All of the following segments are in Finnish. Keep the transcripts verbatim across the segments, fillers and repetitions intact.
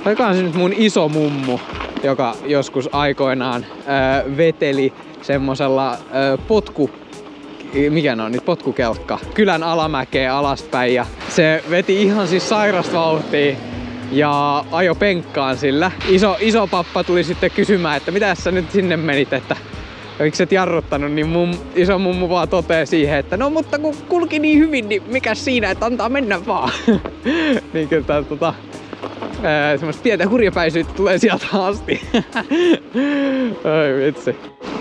Oikohan se nyt mun iso mummu, joka joskus aikoinaan öö, veteli semmosella öö, potku... Mikä ne on nyt? Potkukelkka. Kylän alamäkeen alaspäin ja se veti ihan siis sairasta vauhtia ja ajo penkkaan sillä. Iso, iso pappa tuli sitten kysymään, että mitä sä nyt sinne menit, että eikö et jarruttanut, niin mum, iso mummu vaan toteaa siihen, että no mutta kun kulki niin hyvin, niin mikä siinä, että antaa mennä vaan. Niin kyllä tää tota... Ää, semmoista pientä hurjapäisyyttä tulee sieltä asti. Ai vitsi.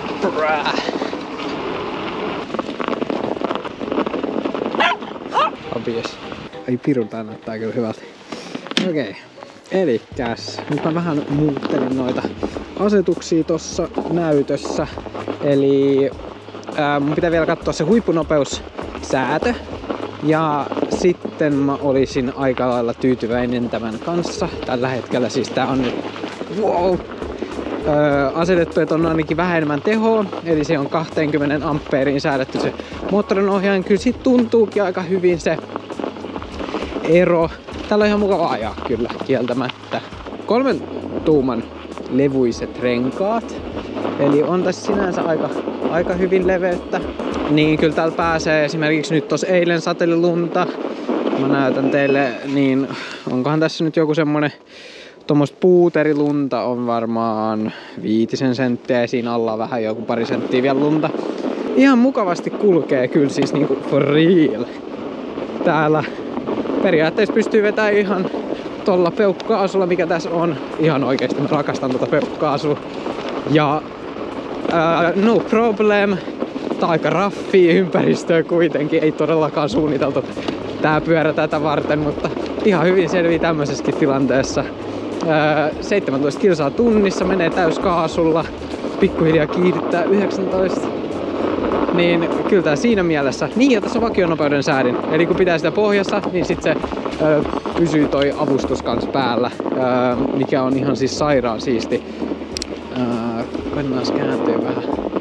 Apies. Ai piru, tää näyttää kyllä hyvältä. Okei. Okay. Elikkäs, nyt mä vähän muuttelin noita asetuksia tossa näytössä. Eli ää, mun pitää vielä katsoa se huippunopeussäätö. Ja sitten mä olisin aika lailla tyytyväinen tämän kanssa. Tällä hetkellä siis tää on nyt wow, öö, asetettu, että on ainakin vähän enemmän tehoa. Eli se on kaksikymmentä ampeeriin säädetty se moottorin ohjaaja. Kyllä siitä tuntuukin aika hyvin se ero. Täällä on ihan mukava ajaa kyllä kieltämättä. Kolmen tuuman levuiset renkaat. Eli on tässä sinänsä aika, aika hyvin leveyttä. Niin kyllä täällä pääsee esimerkiksi nyt tossa eilen sateli lunta. Mä näytän teille, niin onkohan tässä nyt joku semmonen tommoista puuterilunta on varmaan viitisen senttiä ja siinä alla on vähän joku pari senttiä vielä lunta. Ihan mukavasti kulkee kyllä siis niinku for real. Täällä periaatteessa pystyy vetämään ihan tolla peukkaasulla, mikä tässä on. Ihan oikeesti mä rakastan tota peukkaasua. Ja ää, no problem. Tää on aika raffia ympäristöä kuitenkin. Ei todellakaan suunniteltu tää pyörä tätä varten, mutta ihan hyvin selvii tämmöisessäkin tilanteessa. Ää, seitsemäntoista kilsaa tunnissa, menee täyskaasulla. Pikkuhiljaa kiihdyttää yhdeksäntoista. Niin kyllä tää siinä mielessä. Niin, ja tässä on vakionopeuden säädin. Eli kun pitää sitä pohjassa, niin sit se ö, pysyy toi avustus kans päällä. Ö, mikä on ihan siis sairaan siisti. Mennään kääntyä vähän.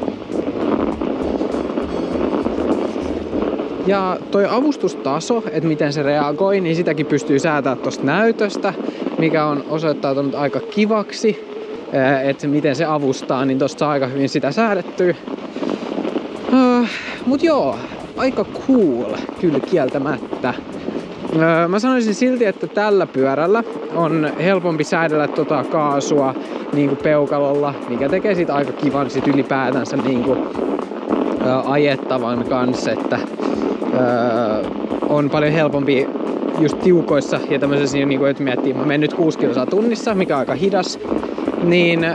Ja toi avustustaso, että miten se reagoi, niin sitäkin pystyy säätämään tosta näytöstä. Mikä on osoittautunut aika kivaksi. Että miten se avustaa, niin tosta saa aika hyvin sitä säädettyä. Uh, mut joo, aika cool, kyllä kieltämättä. Uh, mä sanoisin silti, että tällä pyörällä on helpompi säädellä tota kaasua niinku peukalolla, mikä tekee siitä aika kivan sit ylipäätänsä niinku, uh, ajettavan kanssa, että uh, on paljon helpompi just tiukoissa ja tämmöisessä niinku, että miettii, mä menen nyt kuusi kilsaa tunnissa, mikä on aika hidas, niin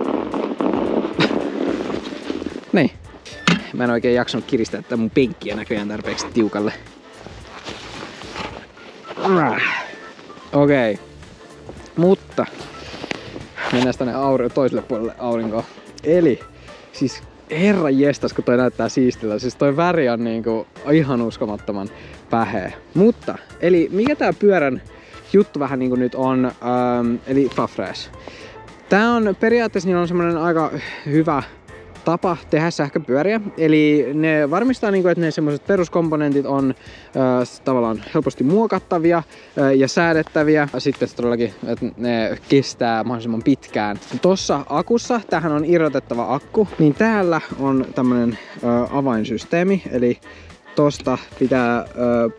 niin. Mä en oikein jaksanut kiristää tätä mun penkkiä näköjään tarpeeksi tiukalle. Okei. Okay. Mutta mennään tänne aur- toiselle puolelle aurinkoa. Eli siis herran jestas, kun toi näyttää siistiltä. Siis toi väri on niinku ihan uskomattoman päheä. Mutta, eli mikä tää pyörän juttu vähän niinku nyt on, ähm, eli Fafres. Tää on periaatteessa niillä on semmonen aika hyvä tapa tehdä sähköpyöriä. Eli ne varmistaa, että ne semmoiset peruskomponentit on äh, tavallaan helposti muokattavia äh, ja säädettäviä. Sitten todellakin, että ne kestää mahdollisimman pitkään. Tossa akussa, tähän on irrotettava akku, niin täällä on tämmönen äh, avainsysteemi. Eli tosta pitää äh,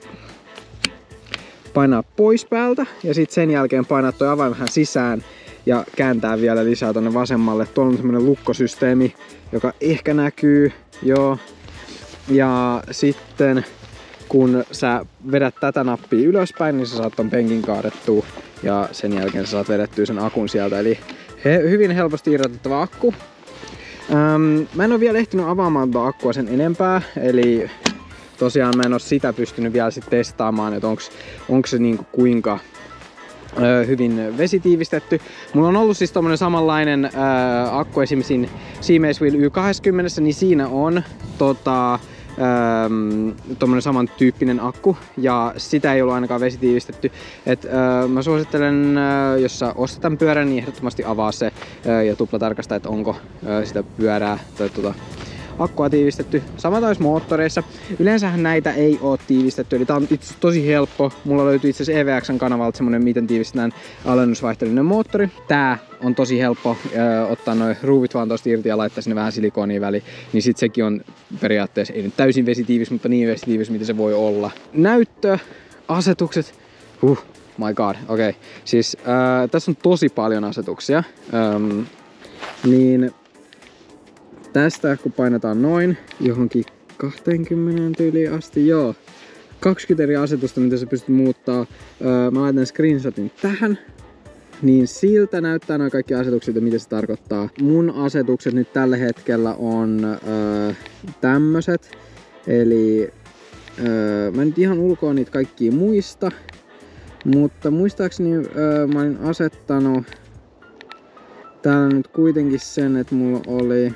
painaa pois päältä ja sitten sen jälkeen painaa toi avain vähän sisään ja kääntää vielä lisää tonne vasemmalle. Tuolla on semmonen lukkosysteemi, joka ehkä näkyy, joo. Ja sitten kun sä vedät tätä nappia ylöspäin, niin sä saat ton penkin kaadettua ja sen jälkeen sä saat vedettyä sen akun sieltä. Eli he, hyvin helposti irrotettava akku. Ähm, mä en oo vielä ehtinyt avaamaan tuota akkua sen enempää, eli tosiaan mä en oo sitä pystynyt vielä sit testaamaan, että onks, onks se niinku kuinka hyvin vesitiivistetty. Mulla on ollut siis tommonen samanlainen ää, akku esimerkiksi siinä Seamaze Wheel Y kaksikymmentä, niin siinä on tota, ää, tommonen samantyyppinen akku ja sitä ei ollut ainakaan vesitiivistetty. Et, ää, mä suosittelen, ää, jos sä ostat tämän pyörän, niin ehdottomasti avaa se ää, ja tuplatarkasta, että onko ää, sitä pyörää tai tota, akkua tiivistetty. Sama taisi moottoreissa. Yleensähän näitä ei oo tiivistetty, eli tää on itse tosi helppo. Mulla löytyy itse asiassa E V X:n kanavalta semmonen, miten tiivistetään alennusvaihteellinen moottori. Tää on tosi helppo ö, ottaa noin ruuvit vaan tosta irti ja laittaa sinne vähän silikoonia väliin. Niin sit sekin on periaatteessa, ei nyt täysin vesitiivis, mutta niin vesitiivis, mitä se voi olla. Näyttö, asetukset. Huh. My god, okei. Okay. Siis ää, tässä on tosi paljon asetuksia. Ähm, niin tästä kun painetaan noin johonkin kaksikymmentä tyyliin asti, joo. kaksikymmentä eri asetusta, mitä sä pystyt muuttaa. Ää, mä laitan screenshotin tähän. Niin siltä näyttää nämä kaikki asetukset ja mitä se tarkoittaa. Mun asetukset nyt tällä hetkellä on ää, tämmöset. Eli ää, mä nyt ihan ulkoa niitä kaikkia muista. Mutta muistaakseni öö, mä olin asettanut täällä nyt kuitenkin sen, että mulla oli...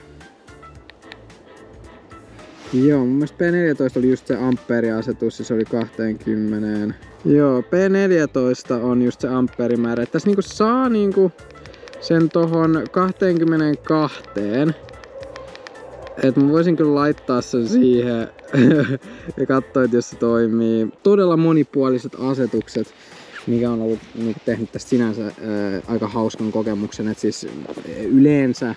Joo, mun mielestä P neljätoista oli just se amperiasetus ja se oli kaksikymmentä. Joo, P neljätoista on just se amperimäärä. Tässä niinku saa niinku sen tohon kaksikymmentäkaksi. Et mä voisin kyllä laittaa sen siihen ja katsoa, että jos se toimii. Todella monipuoliset asetukset, mikä on ollut niin tehnyt tästä sinänsä ää, aika hauskan kokemuksen. Et siis yleensä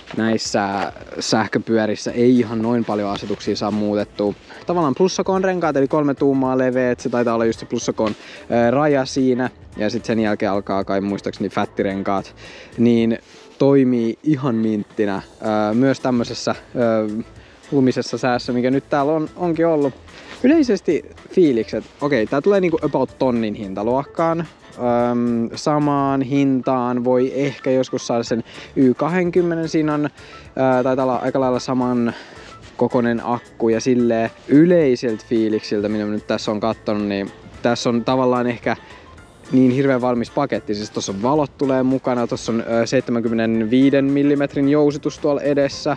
näissä sähköpyörissä ei ihan noin paljon asetuksia saa muutettua. Tavallaan plussakon renkaat, eli kolme tuumaa leveät, se taitaa olla just se plussakon ää, raja siinä. Ja sitten sen jälkeen alkaa kai muistaakseni fättirenkaat. Niin toimii ihan minttinä. Ää, myös tämmöisessä ää, lumisessa säässä, mikä nyt täällä on, onkin ollut. Yleisesti fiilikset. Okei, tää tulee niinku about tonnin hintaluokkaan. Öm, samaan hintaan voi ehkä joskus saada sen Y kaksikymmentä. Siinä on, ää, taitaa olla aika lailla saman kokoinen akku ja silleen yleiseltä fiiliksiltä, mitä mä nyt tässä on kattonut, niin tässä on tavallaan ehkä niin hirveän valmis paketti. Siis tossa on valot tulee mukana, tossa on seitsemänkymmentäviisi millimetrin jousitus tuolla edessä,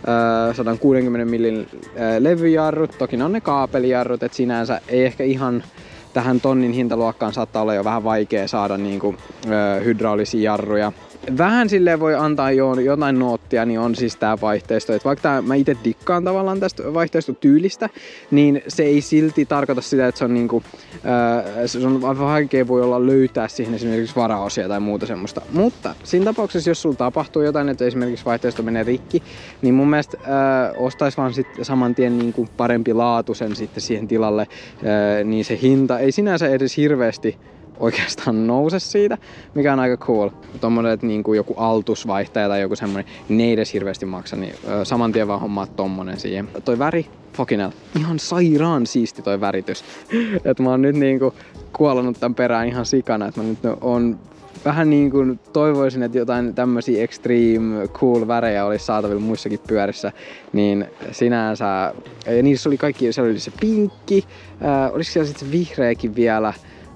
sata kuusikymmentä millin levyjarrut, toki ne on ne kaapelijarrut, et sinänsä ei ehkä ihan tähän tonnin hintaluokkaan saattaa olla jo vähän vaikea saada niinku hydraulisia jarruja. Vähän silleen voi antaa jo jotain noottia, niin on siis tää vaihteisto. Et vaikka tää, mä ite dikkaan tavallaan tästä vaihteistotyylistä, niin se ei silti tarkoita sitä, että se on niinku, ää, se on vaikea voi olla löytää siihen esimerkiksi varaosia tai muuta semmoista. Mutta siinä tapauksessa, jos sulla tapahtuu jotain, että esimerkiksi vaihteisto menee rikki, niin mun mielestä ää, ostais vaan sit saman tien niinku parempi laatu sen sitten siihen tilalle, ää, niin se hinta ei sinänsä edes hirveästi oikeastaan nouse siitä, mikä on aika cool. Tommonen niinku joku altusvaihtaja tai joku semmonen, niin ne ei edes hirveästi maksa, niin ö, saman tien vaan hommaa tommonen siihen. Toi väri, fucking hell, ihan sairaan siisti toi väritys. Et mä oon nyt niinku kuolannut tän perään ihan sikana, että mä nyt on vähän niinku toivoisin, että jotain tämmösiä extreme cool värejä olisi saatavilla muissakin pyörissä, niin sinänsä, ja niissä oli kaikki, siellä oli se pinkki, äh, oliko siellä sitten se vihreäkin vielä.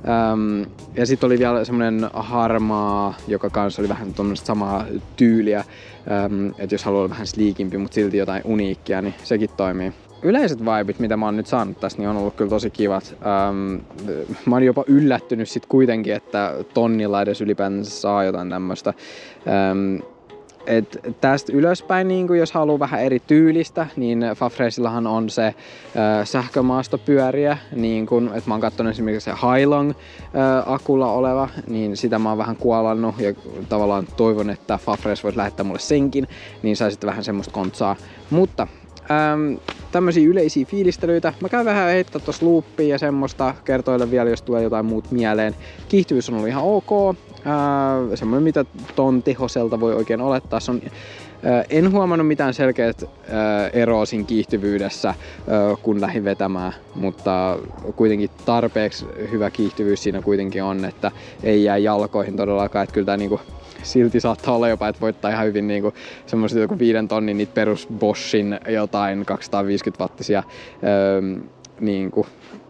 Um, ja sitten oli vielä semmonen harmaa, joka kanssa oli vähän tuommoista samaa tyyliä, um, että jos haluaa olla vähän sleekimpi, mutta silti jotain uniikkia, niin sekin toimii. Yleiset vibit, mitä mä oon nyt saanut tästä, niin on ollut kyllä tosi kivat. Um, mä oon jopa yllättynyt sit kuitenkin, että tonnilla edes ylipäätänsä saa jotain tämmöstä. Um, Et tästä ylöspäin, niin jos haluaa vähän eri tyylistä, niin Fafresillahan on se äh, sähkömaastopyöriä, niin kun, että mä oon katsonut esimerkiksi se Hailong äh, akulla oleva, niin sitä mä oon vähän kuolannut ja tavallaan toivon, että Fafres voisi lähettää mulle senkin, niin saisitte vähän semmoista kontsaa. Mutta ähm, tämmöisiä yleisiä fiilistelyitä. Mä käyn vähän heittää tossa loopia ja semmoista, kertoille vielä, jos tulee jotain muut mieleen. Kiihtyvyys on ollut ihan ok. Äh, semmoinen, mitä ton tehoselta voi oikein olettaa. Se on, äh, en huomannut mitään selkeät äh, eroa siinä kiihtyvyydessä, äh, kun lähdin vetämään, mutta kuitenkin tarpeeksi hyvä kiihtyvyys siinä kuitenkin on, että ei jää jalkoihin todellakaan. Että kyllä tää niinku silti saattaa olla jopa, että voittaa ihan hyvin niinku semmoiset joku viiden tonnin niitä perus Boschin jotain kaksisataaviisikymmentä wattisia öö, niinku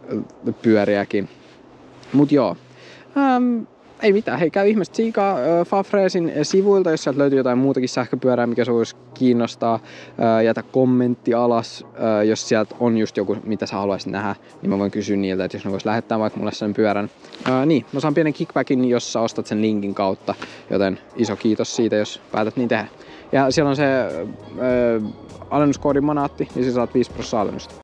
pyöriäkin. Mut joo. Ähm, ei mitään, hei käy ihmeessä tsiikaa äh, Fafresin sivuilta, jos sieltä löytyy jotain muutakin sähköpyörää, mikä se voisi kiinnostaa. Äh, jätä kommentti alas, äh, jos sieltä on just joku, mitä sä haluaisit nähdä, niin mä voin kysyä niiltä, että jos ne vois lähettää vaikka mulle sen pyörän. Äh, niin, mä saan pienen kickbackin, jos sä ostat sen linkin kautta, joten iso kiitos siitä, jos päätät niin tehdä. Ja siellä on se äh, alennuskoodi Manaatti, niin sä saat viisi prosenttia alennusta.